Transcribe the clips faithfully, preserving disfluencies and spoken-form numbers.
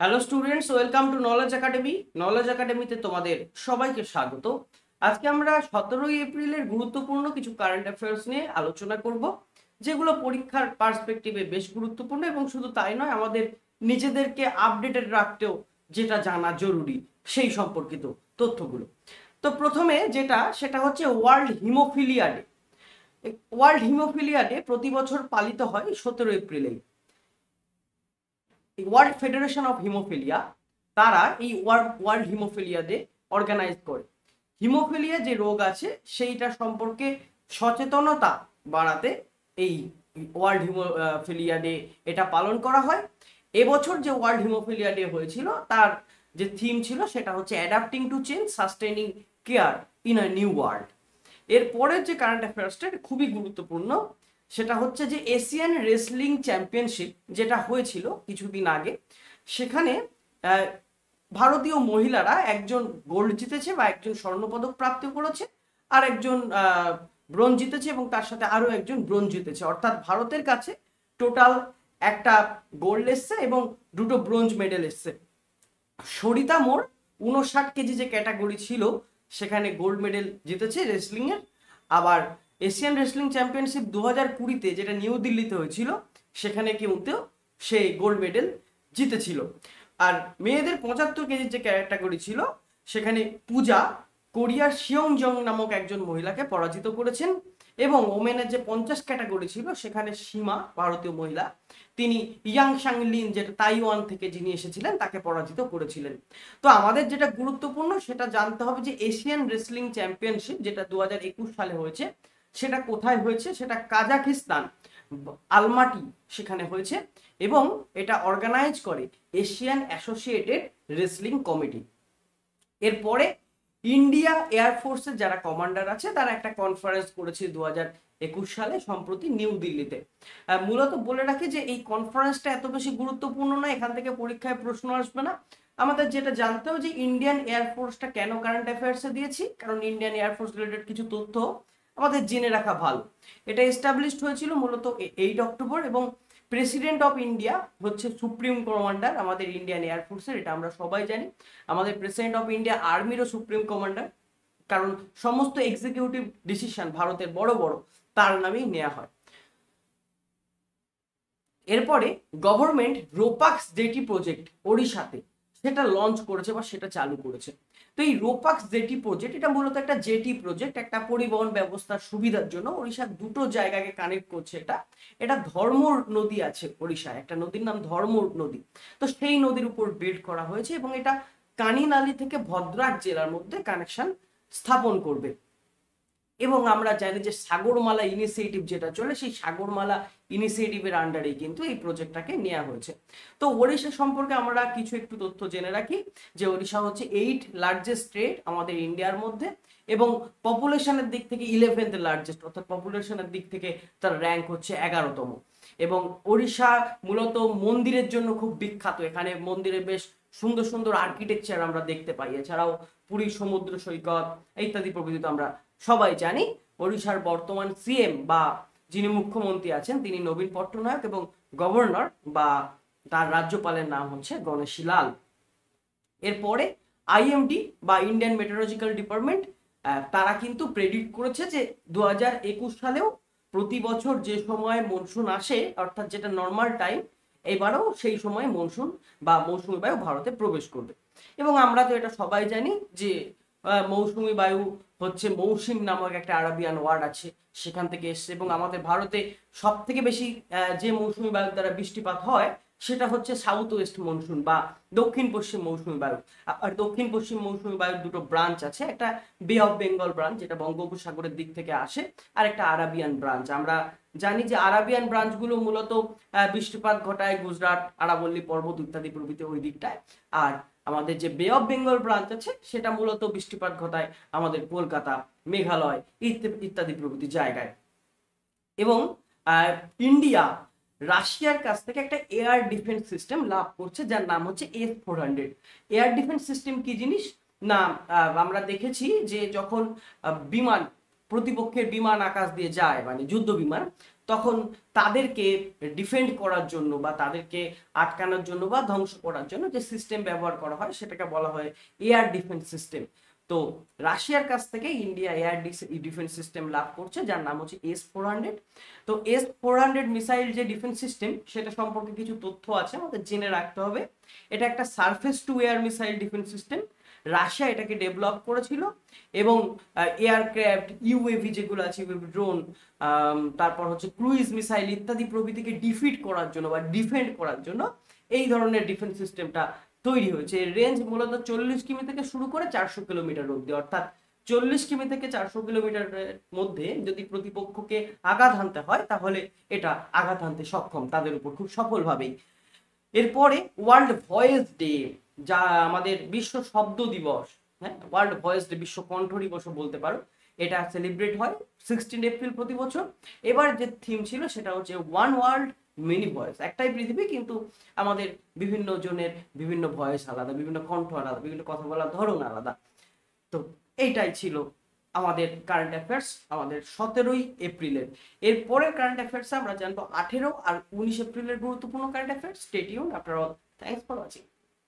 Hello students, welcome to knowledge academy. Knowledge একাডেমিতে তোমাদের সবাইকে স্বাগত। আজকে আমরা সতেরোই এপ্রিলের গুরুত্বপূর্ণ কিছু কারেন্ট অ্যাফেয়ার্স নিয়ে আলোচনা করব, যেগুলো পরীক্ষার পার্সপেক্টিভে বেশ গুরুত্বপূর্ণ এবং শুধু তাই নয়, আমাদের নিজেদেরকে আপডেটেড রাখতেও যেটা জানা জরুরি সেই সম্পর্কিত তথ্যগুলো। তো প্রথমে যেটা সেটা হচ্ছে world haemophilia day. World haemophilia day প্রতি বছর পালিত হয় সতেরো এপ্রিলেই। ওয়ার্ল্ড ফেডারেশন অফ হিমোফিলিয়া তারা এই ওয়ার্ল্ড হিমোফিলিয়া ডে অর্গানাইজ করে। হিমোফিলিয়া যে রোগ আছে সেইটা সম্পর্কে সচেতনতা বাড়াতে এই ওয়ার্ল্ড হিমোফিলিয়া ডে এটা পালন করা হয়। এবছর যে ওয়ার্ল্ড হিমোফিলিয়া ডে হয়েছিল তার যে থিম ছিল সেটা হচ্ছে adapting to change, sustaining care in a new world. এরপরের যে কারেন্ট অ্যাফেয়ার্সটা খুবই গুরুত্বপূর্ণ, সেটা হচ্ছে যে এশিয়ান রেসলিং চ্যাম্পিয়নশিপ যেটা হয়েছিল কিছুদিন আগে, সেখানে ভারতীয় মহিলারা একজন গোল্ড জিতেছে বা একজন স্বর্ণপদক প্রাপ্তি করেছে, আর একজন ব্রোঞ্জ জিতেছে এবং তার সাথে আরও একজন ব্রোঞ্জ জিতেছে। অর্থাৎ ভারতের কাছে টোটাল একটা গোল্ড এসছে এবং দুটো ব্রোঞ্জ মেডেল এসছে। সরিতা মোর উনষাট কেজি যে ক্যাটাগরি ছিল সেখানে গোল্ড মেডেল জিতেছে রেসলিংয়ের। আবার এশিয়ান রেসলিং চ্যাম্পিয়নশিপ দু হাজার কুড়িতে যেটা নিউ দিল্লিতে হয়েছিল সেখানে কিন্তু সে গোল্ড মেডেল জিতেছিল। আর মেয়েদের পঁচাত্তর কেজির যে ক্যাটাগরি ছিল সেখানে পূজা কোরিয়ার শিয়ংজং নামক একজন মহিলাকে পরাজিত করেছেন, এবং ওমেনের যে পঞ্চাশ ক্যাটাগরি ছিল সেখানে সীমা, ভারতীয় মহিলা, তিনি ইয়াং শাংলিন যেটা তাইওয়ান থেকে যিনি এসেছিলেন তাকে পরাজিত করেছিলেন। তো আমাদের যেটা গুরুত্বপূর্ণ সেটা জানতে হবে যে এশিয়ান রেসলিং চ্যাম্পিয়নশিপ যেটা দু হাজার একুশ সালে হয়েছে সেটা কোথায় হয়েছে। সেটা কাজাকিস্তান আলমাটি সেখানে হয়েছে, এবং এটা অর্গানাইজ করে এশিয়ান অ্যাসোসিয়েটেড রেসলিং কমিটি। এরপরে ইন্ডিয়া এয়ারফোর্সের যারা কমান্ডার আছে তারা একটা কনফারেন্স করেছে দু হাজার একুশ সালে সম্প্রতি নিউ দিল্লিতে। মূলত বলে রাখি যে এই কনফারেন্সটা এত বেশি গুরুত্বপূর্ণ না, এখান থেকে পরীক্ষায় প্রশ্ন আসবে না। আমাদের যেটা জানতে হবে যে ইন্ডিয়ান এয়ারফোর্সটা কেন কারেন্ট অ্যাফেয়ার্সে দিয়েছি, কারণ ইন্ডিয়ান এয়ারফোর্স রিলেটেড কিছু তথ্য আমাদের জেনে রাখা ভালো। এটা এস্টাবলিশড হয়েছিল মূলত এইট অক্টোবর, এবং প্রেসিডেন্ট অফ ইন্ডিয়া হচ্ছে সুপ্রিম কমান্ডার আমাদের ইন্ডিয়ান এয়ারফোর্সের, এটা আমরা সবাই জানি। আমাদের প্রেসিডেন্ট অফ ইন্ডিয়া আর্মিরও সুপ্রিম কমান্ডার, কারণ সমস্ত এক্সিকিউটিভ ডিসিশন ভারতের বড় বড় তার নামেই নেওয়া হয়। এরপরে গভর্নমেন্ট রোপাক্স জেটি প্রজেক্ট ওড়িশাতে সেটা লঞ্চ করেছে বা সেটা চালু করেছে। তো এই রোপাক্স জেটি প্রজেক্ট এটা মূলত একটা জেটি প্রজেক্ট, একটা পরিবহন ব্যবস্থার সুবিধার জন্য ওড়িশার দুটো জায়গাকে কানেক্ট করছে। এটা এটা ধর্মর নদী আছে ওড়িশায়, একটা নদীর নাম ধর্মর নদী। তো সেই নদীর উপর বিল্ড করা হয়েছে এবং এটা কানিনালি থেকে ভদ্রাক জেলার মধ্যে কানেকশন স্থাপন করবে। এবং আমরা জানি যে সাগরমালা ইনিশিয়েটিভ যেটা চলে, সেই সাগরমালা ইনিশিয়েটিভের আন্ডারেই কিন্তু এই প্রজেক্টটাকে নেওয়া হয়েছে। তো ওড়িশা সম্পর্কে আমরা কিছু একটু তথ্য জেনে রাখি যে ওড়িশা হচ্ছে এইট লার্জেস্ট স্টেট আমাদের ইন্ডিয়ার মধ্যে, এবং পপুলেশনের দিক থেকে ইলেভেন্থ লার্জেস্ট, অর্থাৎ পপুলেশনের দিক থেকে তার র্যাঙ্ক হচ্ছে এগারোতম। এবং ওড়িশা মূলত মন্দিরের জন্য খুব বিখ্যাত, এখানে মন্দিরে বেশ সুন্দর সুন্দর আর্কিটেকচার আমরা দেখতে পাই। এছাড়াও পুরী সমুদ্র সৈকত ইত্যাদি প্রভৃতি তো আমরা সবাই জানি। ওড়িশার বর্তমান সিএম বা যিনি মুখ্যমন্ত্রী আছেন তিনি নবীন পট্টনায়ক, এবং গভর্নর বা তার রাজ্যপালের নাম হচ্ছে গণেশী লাল। এরপরে আইএমডি বা ইন্ডিয়ান মেটেরোলজিক্যাল ডিপার্টমেন্ট তারা কিন্তু প্রেডিক্ট করেছে যে দু হাজার একুশ সালেও প্রতি বছর যে সময় মনসুন আসে, অর্থাৎ যেটা নর্মাল টাইম, এবারেও সেই সময় মনসুন বা মৌসুমী বায়ু ভারতে প্রবেশ করবে। এবং আমরা তো এটা সবাই জানি যে মৌসুমী বায়ু হচ্ছে মৌসুম নামক একটা আরাবিয়ান ওয়ার্ড আছে, সেখান থেকে এসছে। এবং আমাদের ভারতে সব থেকে বেশি যে মৌসুমী বায়ু দ্বারা বৃষ্টিপাত হয় সেটা হচ্ছে সাউথ ওয়েস্ট মনসুন বা দক্ষিণ পশ্চিম মৌসুমী বায়ু। আর দক্ষিণ পশ্চিম মৌসুমী বায়ুর দুটো ব্রাঞ্চ আছে, একটা বে অফ বেঙ্গল ব্রাঞ্চ যেটা বঙ্গোপসাগরের দিক থেকে আসে, আর একটা আরাবিয়ান ব্রাঞ্চ। আমরা জানি যে আরাবিয়ান ব্রাঞ্চগুলো মূলত বৃষ্টিপাত ঘটায় গুজরাট, আরাবল্লী পর্বত ইত্যাদি প্রভৃতি ওই দিকটায়, আর আমাদের যে বে অফ বেঙ্গল ব্রাঞ্চ আছে সেটা মূলত বৃষ্টিপাত ঘটায় আমাদের কলকাতা, মেঘালয় ইত্যাদি প্রভৃতি জায়গায়। এবং ইন্ডিয়া রাশিয়ার কাছ থেকে একটা এয়ার ডিফেন্স সিস্টেম লাভ করছে যার নাম হচ্ছে S four hundred. Air defence system কি জিনিস না, আমরা দেখেছি যে যখন বিমান প্রতিপক্ষের বিমান আকাশ দিয়ে যায়, মানে যুদ্ধ বিমান, তখন তাদেরকে ডিফেন্ড করার জন্য বা তাদেরকে আটকানোর জন্য বা ধ্বংস করার জন্য যে সিস্টেম ব্যবহার করা হয় সেটাকে বলা হয় এয়ার ডিফেন্স সিস্টেম। তো রাশিয়ার কাছ থেকে ইন্ডিয়া এয়ার ডিফেন্স সিস্টেম লাভ করছে, যার নাম হচ্ছে এস ফোর হান্ড্রেড। তো এস ফোর হান্ড্রেড মিসাইল যে ডিফেন্স সিস্টেম সেটা সম্পর্কে কিছু তথ্য আছে আমাদের জেনে রাখতে হবে। এটা একটা surface to air missile defence system. Russia এটাকে ডেভেলপ করেছিল এবং এয়ারক্রাফট, ইউএভি যেগুলো আছে, ইউএভি ড্রোন, তারপর হচ্ছে ক্রুইজ মিসাইল ইত্যাদি প্রভৃতিকে ডিফিট করার জন্য বা ডিফেন্ড করার জন্য এই ধরনের ডিফেন্স সিস্টেমটা তৈরি হয়েছে। এর রেঞ্জ মূলত চল্লিশ কিমি থেকে শুরু করে চারশো কিলোমিটার অব্দি, অর্থাৎ চল্লিশ কিমি থেকে চারশো কিলোমিটারের মধ্যে যদি প্রতিপক্ষকে আঘাত হানতে হয় তাহলে এটা আঘাত হানতে সক্ষম তাদের উপর খুব সফলভাবেই। এরপরে ওয়ার্ল্ড ভয়েস ডে, যা আমাদের বিশ্ব শব্দ দিবস, হ্যাঁ ওয়ার্ল্ড ভয়েস ডে, বিশ্ব কণ্ঠ দিবসও বলতে পারো, এটা সেলিব্রেট হয় সিক্সটিন এপ্রিল প্রতি বছর। এবার যে থিম ছিল সেটা হচ্ছে ওয়ান ওয়ার্ল্ড মেনি ভয়েস, একটাই পৃথিবী কিন্তু আমাদের বিভিন্ন জনের বিভিন্ন ভয়েস আলাদা, বিভিন্ন কণ্ঠ আলাদা, বিভিন্ন কথা বলার ধরন আলাদা। তো এইটাই ছিল আমাদের কারেন্ট অ্যাফেয়ার্স আমাদের সতেরোই এপ্রিলের। এর পরের কারেন্ট অ্যাফেয়ার্স আমরা জানবো আঠেরো আর উনিশ এপ্রিলের গুরুত্বপূর্ণ current affairs. Stay tuned after all, thanks for watching.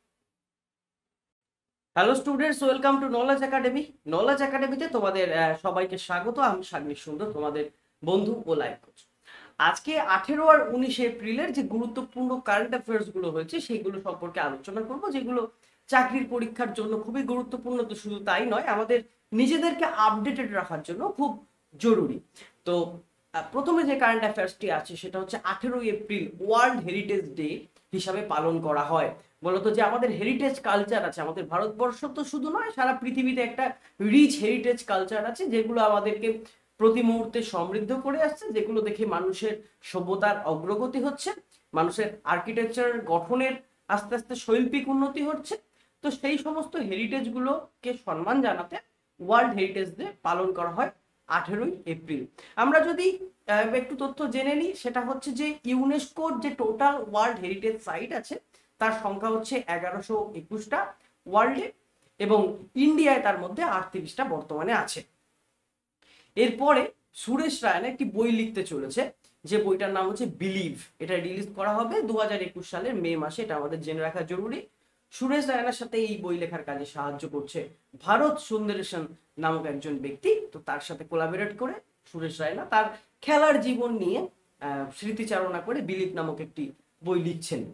Hello students, welcome to knowledge academy. Knowledge একাডেমিতে তোমাদের সবাইকে স্বাগত। আমি সাগ্নিক সুন্দর, তোমাদের বন্ধু ও লাইফ কোচ। আজকে আঠেরো আর উনিশ এপ্রিলের যে গুরুত্বপূর্ণ কারেন্ট অ্যাফেয়ার্স গুলো হয়েছে সেইগুলো সম্পর্কে আলোচনা করবো, যেগুলো চাকরির পরীক্ষার জন্য খুবই গুরুত্বপূর্ণ। তো শুধু তাই নয়, আমাদের নিজেদেরকে আপডেটেড রাখার জন্য খুব জরুরি। তো প্রথমে যে কারেন্ট অ্যাফেয়ার্সটি আছে সেটা হচ্ছে আঠেরোই এপ্রিল ওয়ার্ল্ড হেরিটেজ ডে হিসাবে পালন করা হয়। বলতো যে আমাদের হেরিটেজ কালচার আছে, আমাদের ভারতবর্ষ তো শুধু নয়, সারা পৃথিবীতে একটা রিচ হেরিটেজ কালচার আছে যেগুলো আমাদেরকে প্রতি মুহূর্তে সমৃদ্ধ করে আসছে, যেগুলো দেখে মানুষের সভ্যতার অগ্রগতি হচ্ছে, মানুষের আর্কিটেকচারের গঠনের আস্তে আস্তে শৈল্পিক উন্নতি হচ্ছে। তো সেই সমস্ত হেরিটেজ গুলোকে সম্মান জানাতে ওয়ার্ল্ড হেরিটেজ ডে পালন করা হয় আঠেরোই এপ্রিল। আমরা যদি একটু তথ্য জেনে নিই, সেটা হচ্ছে যে ইউনেস্কোর যে টোটাল ওয়ার্ল্ড হেরিটেজ সাইট আছে তার সংখ্যা হচ্ছে এগারোশো একুশটা ওয়ার্ল্ডে, এবং ইন্ডিয়ায় তার মধ্যে আটত্রিশটা বর্তমানে আছে। এরপরে সুরেশ রায়না একটি বই লিখতে চলেছে, যে বইটার নাম হচ্ছে বিলিভ। এটা রিলিজ করা হবে দু হাজার একুশ সালের মে মাসে, এটা আমাদের জেনে রাখা জরুরি। সুরেশ রায়নার সাথে এই বই লেখার কাজে সাহায্য করছে ভারত সুন্দরেশন নামক একজন ব্যক্তি। তো তার সাথে কোলাবোরেট করে সুরেশ রায়না তার খেলার জীবন নিয়ে স্মৃতিচারণা করে বিলিভ নামক একটি বই লিখছেন।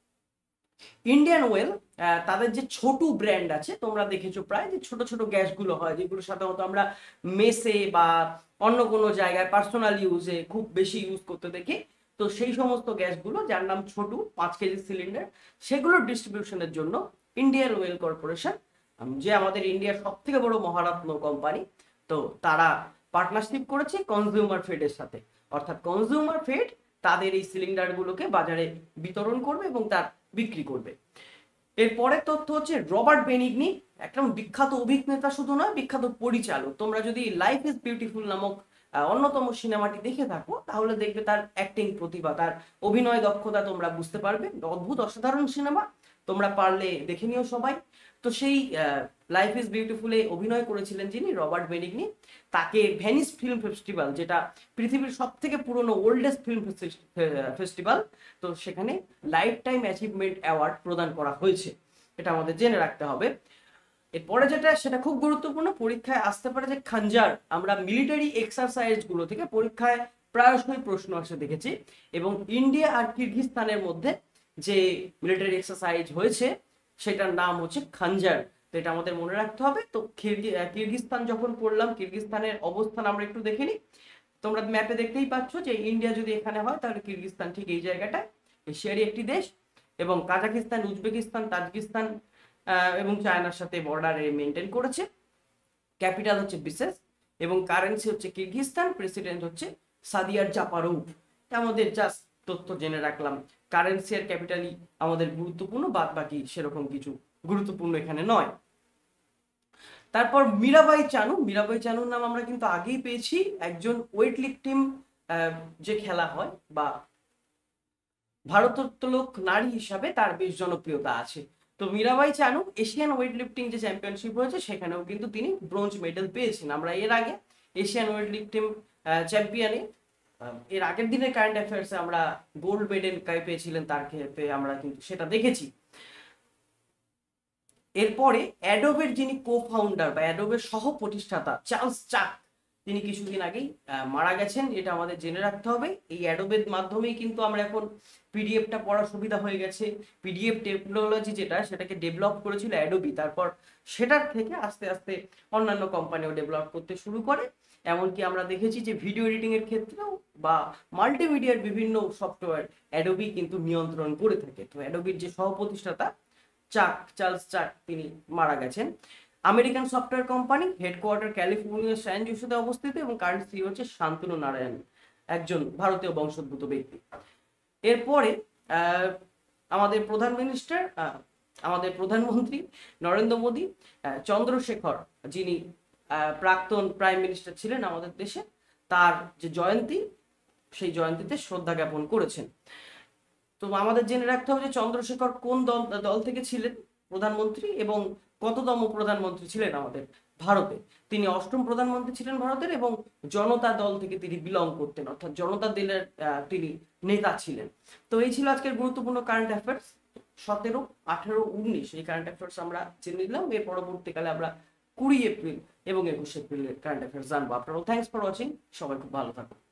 ইন্ডিয়ান ওয়েল তাদের যে ছোটু ব্র্যান্ড আছে, তোমরা দেখেছো প্রায় যে ছোট ছোট গ্যাসগুলো হয় যেগুলো সাধারণত আমরা মেসে বা অন্য কোনো জায়গায় পার্সোনাল ইউজে খুব বেশি ইউজ করতে দেখি। তো সেই সমস্ত গ্যাসগুলো, যার নাম ছোটু, পাঁচ কেজি সিলিন্ডার, সেগুলোর ডিস্ট্রিবিউশনের জন্য ইন্ডিয়ান ওয়েল কর্পোরেশন, যে আমাদের ইন্ডিয়ার সব থেকে বড় মহারত্ন কোম্পানি, তো তারা পার্টনারশিপ করেছে কনজিউমার ফেডের সাথে। অর্থাৎ কনজিউমার ফেড তাদের এই সিলিন্ডারগুলোকে বাজারে বিতরণ করবে এবং তার বিক্রি করবে। এরপরের তথ্য হচ্ছে রবার্ট বেনিগনি, একদম বিখ্যাত অভিনেতা শুধু নয়, বিখ্যাত পরিচালক। তোমরা যদি লাইফ ইজ বিউটিফুল নামক অন্যতম সিনেমাটি দেখে থাকো তাহলে দেখবে তার অ্যাক্টিং প্রতিভা, তার অভিনয় দক্ষতা তোমরা বুঝতে পারবে। অদ্ভুত অসাধারণ সিনেমা, তোমরা পারলে দেখে নিও সবাই। তো সেই লাইফ ইজ বিউটিফুলে অভিনয় করেছিলেন যিনি, রবার্ট বেনিগনি। তাকে ভেনিস ফিল্ম ফেস্টিভ্যাল, যেটা পৃথিবীর সব থেকে পুরনো ওল্ডেস্ট ফিল্ম ফেস্টিভ্যাল, তো সেখানে লাইফ টাইম অ্যাচিভমেন্ট অ্যাওয়ার্ড প্রদান করা হয়েছে, এটা আমাদের জেনে রাখতে হবে। এরপরে যেটা, সেটা খুব গুরুত্বপূর্ণ, পরীক্ষায় আসতে পারে, যে খাঞ্জার। আমরা মিলিটারি এক্সারসাইজ গুলো থেকে পরীক্ষায় প্রায়শই প্রশ্ন আসে দেখেছি, এবং ইন্ডিয়া আর কিরগিজস্তানের মধ্যে যে মিলিটারি এক্সারসাইজ হয়েছে সেটার নাম হচ্ছে খাঞ্জার। তো এটা আমাদের মনে রাখতে হবে। তো কিরগিজস্তান যখন পড়লাম, কিরগিজস্তানের অবস্থান আমরা একটু দেখে নিই। তোমরা ম্যাপে দেখতেই পাচ্ছ যে ইন্ডিয়া যদি এখানে হয় তাহলে কিরগিজস্তান ঠিক এই জায়গাটায়, এশিয়ারই একটি দেশ, এবং কাজাকিস্তান, উজবেকিস্তান, তাজিকিস্তান এবং চায়নার সাথে বর্ডারে মেনটেন করেছে। ক্যাপিটাল হচ্ছে বিশেষ, এবং কারেন্সি হচ্ছে কিরগিজস্তান, প্রেসিডেন্ট হচ্ছে সাদিয়ার জাপারোভ। আমাদের জাস্ট তথ্য জেনে রাখলাম, কারেন্সি আর ক্যাপিটালই আমাদের গুরুত্বপূর্ণ, বাদ বাকি সেরকম কিছু গুরুত্বপূর্ণ এখানে নয়। তারপর মীরাবাই চানু, মীরাবাই চানুর নাম আমরা কিন্তু আগেই পেয়েছি, একজন ওয়েট লিফটিং যে খেলা হয় বা ভারোত্তোলক নারী হিসাবে তার বেশ জনপ্রিয়তা আছে। তো Mirabai Chanu Asian weightlifting যে চ্যাম্পিয়নশিপ হয়েছে সেখানেও কিন্তু তিনি ব্রোঞ্জ মেডেল পেয়েছেন। আমরা এর আগে এশিয়ান ওয়েট লিফটিং চ্যাম্পিয়নে এর আগের দিনের কারেন্ট অ্যাফেয়ার্সে আমরা গোল্ড মেডেল কাই পেয়েছিলেন তার ক্ষেত্রে আমরা কিন্তু সেটা দেখেছি। এরপরে অ্যাডোবের যিনি কো ফাউন্ডার বা অ্যাডোবের সহ প্রতিষ্ঠাতা চার্লস চাক, তিনি কিছুদিন আগেই মারা গেছেন, এটা আমাদের জেনে রাখতে হবে। এই অ্যাডোবের মাধ্যমেই কিন্তু আমরা এখন পিডিএফটা পড়ার সুবিধা হয়ে গেছে। পিডিএফ টেকনোলজি যেটা, সেটাকে ডেভেলপ করেছিল অ্যাডোবি, তারপর সেটার থেকে আস্তে আস্তে অন্যান্য কোম্পানিও ডেভেলপ করতে শুরু করে। এমনকি আমরা দেখেছি যে ভিডিও এডিটিং এর ক্ষেত্রেও বা মাল্টিমিডিয়ার বিভিন্ন সফটওয়্যার অ্যাডোবি কিন্তু নিয়ন্ত্রণ করে থাকে। তো অ্যাডোবির যে সহ প্রতিষ্ঠাতা চাক, চার্লস চাক, তিনি মারা গেছেন। আমেরিকান সফটওয়্যার কোম্পানি, হেডকোয়ার্টার ক্যালিফোর্নিয়ার স্যান জোসেতে অবস্থিত এবং কারেন্ট সিইও হচ্ছে শান্তনু নারায়ণ, একজন ভারতীয় বংশোদ্ভূত ব্যক্তি। এরপরে আমাদের প্রধান মিনিস্টার, আমাদের প্রধানমন্ত্রী নরেন্দ্র মোদী, চন্দ্রশেখর যিনি প্রাক্তন প্রাইম মিনিস্টার ছিলেন আমাদের দেশে, তার যে জয়ন্তী, সেই জয়ন্তীতে শ্রদ্ধা জ্ঞাপন করেছেন। তো আমাদের জেনে রাখতে হবে যে চন্দ্রশেখর কোন দল দল থেকে ছিলেন প্রধানমন্ত্রী এবং কততম প্রধানমন্ত্রী ছিলেন আমাদের ভারতে। তিনি অষ্টম প্রধানমন্ত্রী ছিলেন ভারতের এবং জনতা দল থেকে তিনি বিলং করতেন, অর্থাৎ জনতা দলের তিনি নেতা ছিলেন। তো এই ছিল আজকের গুরুত্বপূর্ণ কারেন্ট অ্যাফেয়ার্স। সতেরো, আঠেরো, উনিশ এই কারেন্ট অ্যাফেয়ার্স আমরা জেনে নিলাম। এর পরবর্তীকালে আমরা কুড়ি এপ্রিল এবং একুশ এপ্রিলের কারেন্ট অ্যাফেয়ার্স জানবো। আপনারাও থ্যাংকস ফর ওয়াচিং, সবাই খুব ভালো থাকুন।